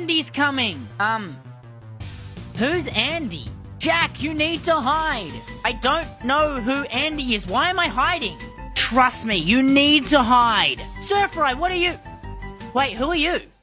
Andy's coming. Who's Andy? Jack, you need to hide. I don't know who Andy is. Why am I hiding? Trust me, you need to hide. Stir Fry, what are you? Wait, who are you?